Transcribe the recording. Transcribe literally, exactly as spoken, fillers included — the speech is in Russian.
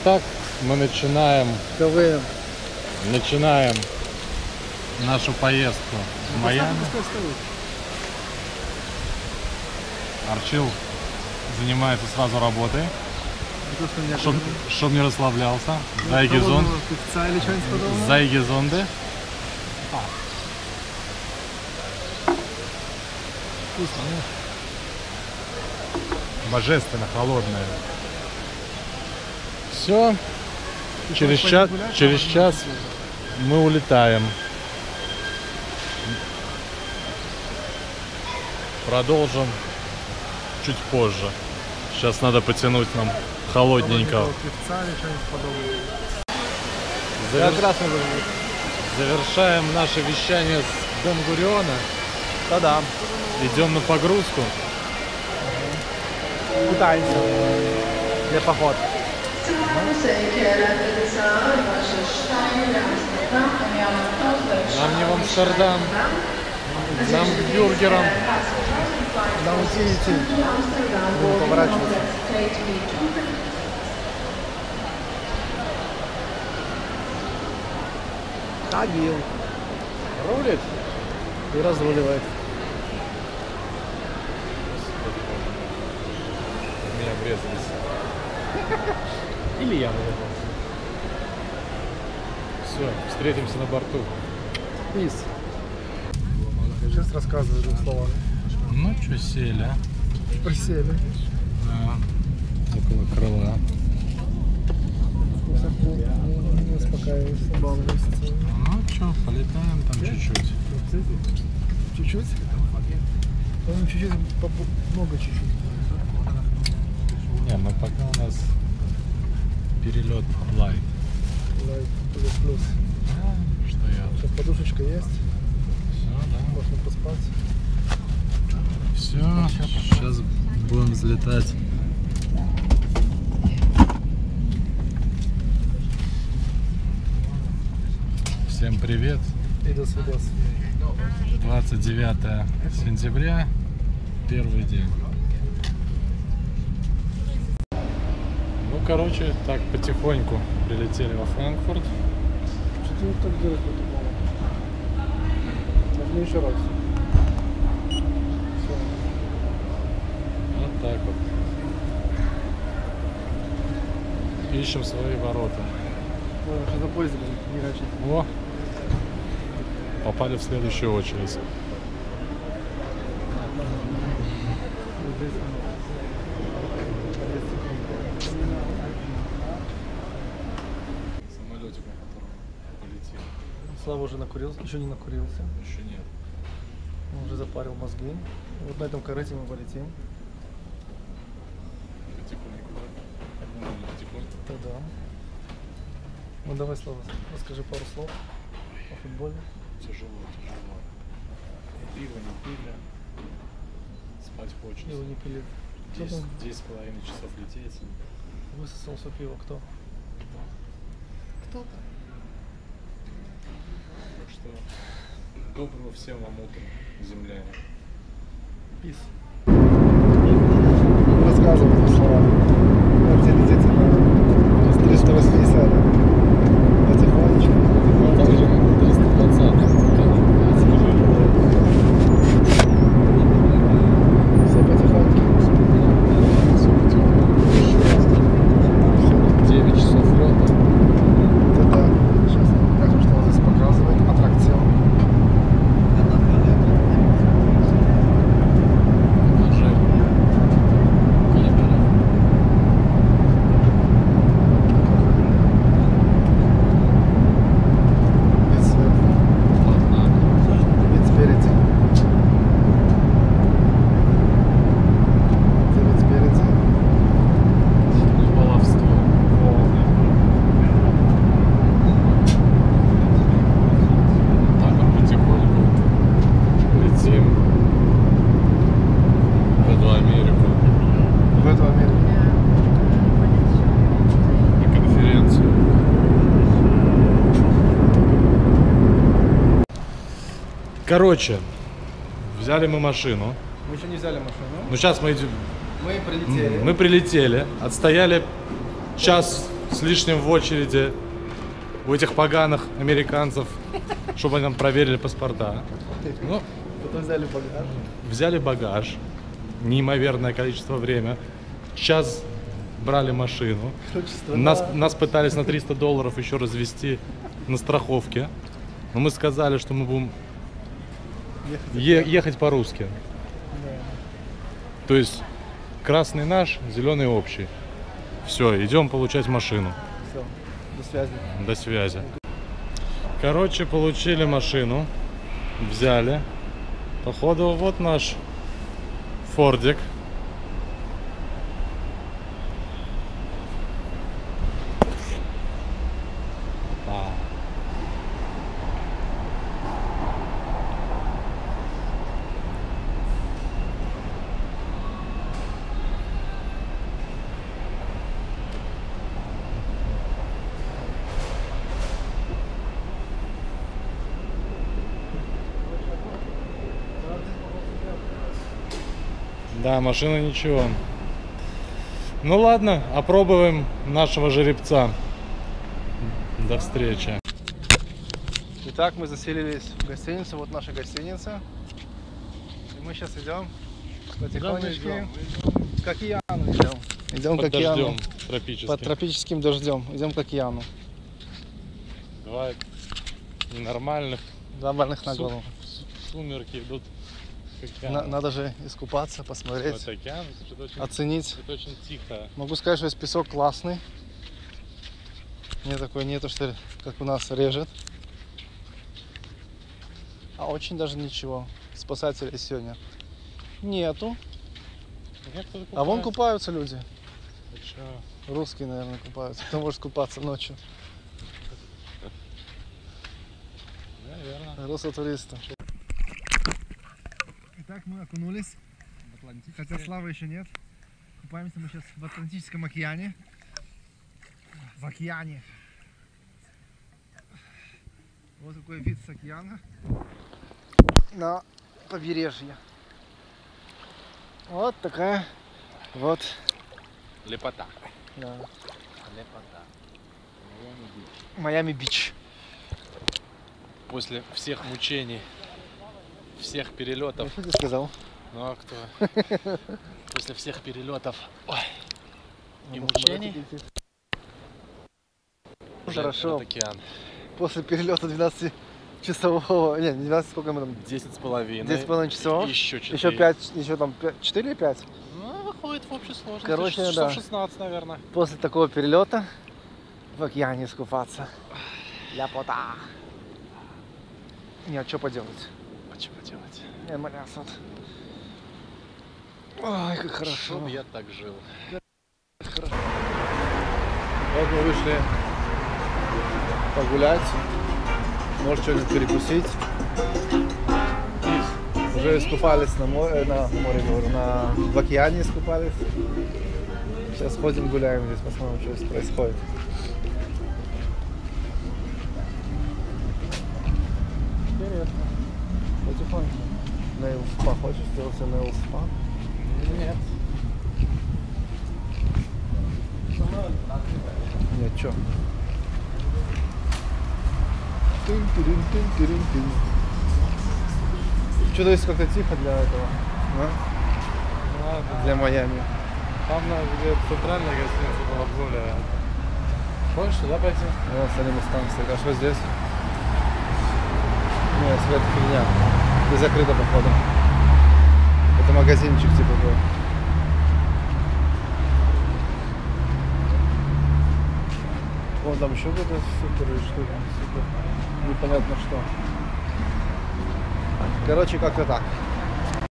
Итак, мы начинаем, КВМ. начинаем нашу поездку в Майами. Арчил занимается сразу работой, чтобы не расслаблялся. Зайги-зонды. Зайги-зонды. Вкусно. Божественно холодное. Все. Через час, через час мы улетаем. Продолжим чуть позже. Сейчас надо потянуть нам холодненького. Завер... Завершаем наше вещание с Бен-Гуриона. Да-да. Идем на погрузку. Пытаемся. Для поход. Нам не в Амстердам. Нам к бюргерам. Нам идти, идти. Будем поворачиваться. Тагил. Рулит И разруливает. Меня врезались. Или я врезался. Все, встретимся на борту. Пис. Сейчас рассказываю двух словах. Ну что, сели, а? Присели. Да. Около крыла. Не успокаиваешься, балуешься. Ну что, полетаем там чуть-чуть. Чуть-чуть? Ну, чуть-чуть, много чуть-чуть. Не, мы пока у нас перелет лайт. Лайт плюс-плюс. А, что я? Сейчас подушечка есть. Все, да. Можно поспать. Все, сейчас будем взлетать. Всем привет. И до свидания. двадцать девятое сентября, первый день. Ну, короче, так потихоньку прилетели во Франкфурт. Что ты вот так делаешь, вот мало? Нажми еще раз. Все. Вот так вот. Ищем свои ворота. Ой, сейчас за поездом не рачить. О! Попали в следующую очередь. Самолетик, на котором полетел. Слава уже накурился, еще не накурился. Еще нет. Он уже запарил мозги. Вот на этом корыте мы полетим. Потихоньку, да? Ну, потихоньку. Да-да. Ну давай, Слава, расскажи пару слов о футболе. Тяжело, тяжело. Пиво не пили. Спать хочется. Его не пили. десять с половиной часов лететь. Высосал все пиво кто? Кто-то. Так что доброго всем вам утра, земляне. Пис. Рассказывай слова. Как тебе летите на триста восемьдесят? Потихонечку. триста двадцать. Все потихоньку. девять часов лета. Да-да. Сейчас покажем, что он здесь показывает. Аттракцион. Покажи. Камера. Вид сверху. Ладно. Вид спереди. Вид спереди. Ну, баловство. Так вот потихоньку летим в эту Америку В эту Америку. на конференцию. Короче, взяли мы машину. Мы еще не взяли машину. Ну сейчас мы идем. Мы прилетели. Мы прилетели, отстояли час с лишним в очереди у этих поганых американцев, чтобы они нам проверили паспорта. Ну, Потом взяли багаж. взяли багаж, неимоверное количество времени. Час брали машину. Короче, страна. Нас, нас пытались на триста долларов еще развести на страховке. Но мы сказали, что мы будем Ехать. е- ехать по-русски. Да. То есть красный наш, зеленый общий. Все, идем получать машину. Все, до связи. До связи. Короче, получили машину. Взяли. Походу, вот наш фордик. А. Да, машина ничего. Ну ладно, опробуем нашего жеребца. До встречи. Итак, мы заселились в гостиницу. Вот наша гостиница. И мы сейчас идем потихонечку к океану. Идем, идем к Под океану. дождем тропическим. Под тропическим дождем. Идем к океану. Два ненормальных. Два больных на Су- голову. Сумерки идут к океану. На- надо же искупаться, посмотреть, Вот океан, это очень, оценить. это очень тихо. Могу сказать, что здесь песок классный. Не такой нету, что ли, как у нас режет. А очень даже ничего. Спасателей сегодня нету. А вон купаются люди. Ты чё? Русские, наверное, купаются. Кто может купаться ночью? Наверное. Русские туристы. Итак, мы окунулись. Хотя славы еще нет. Купаемся мы сейчас в Атлантическом океане. В океане. Вот такой вид с океана на побережье. Вот такая вот. Лепота. Да. Лепота. Майами-Бич. После всех мучений, всех перелетов. Что ты сказал? Ну а кто? После всех перелетов ой, и мучений. уже Хорошо. этот океан. После перелета двенадцатичасового, не, не двенадцать, сколько мы там? Десять с половиной. десять с половиной часов. Еще четыре. Еще пять, еще там четыре или пять. Ну, выходит в общей сложности. Короче, часов да. шестнадцать, наверное. После такого перелета в океане искупаться. Ляпота. Не, а что поделать? А что поделать? Не, малясот. Ой, как хорошо. Чтоб я так жил. Хорошо. Вот мы вышли погулять. Может что-нибудь перекусить. Уже искупались на море, на море, говорю, на, в океане искупались. Сейчас ходим гуляем здесь, посмотрим, что здесь происходит. Интересно. Потихоньку. Нейл спа. Хочешь сделать себе нейл спа? Нет. Нет, чё? Что-то есть как-то тихо для этого, да? Ладно. Для Майами. Там на где центральная гостиница была более. Хочешь сюда пойти? Вот, Салим станция. А что здесь? Нет, это фигня. Здесь закрыто, походу. Это магазинчик типа был. Вон там еще какая-то супер штука. Супер. Непонятно что. Короче, как-то так.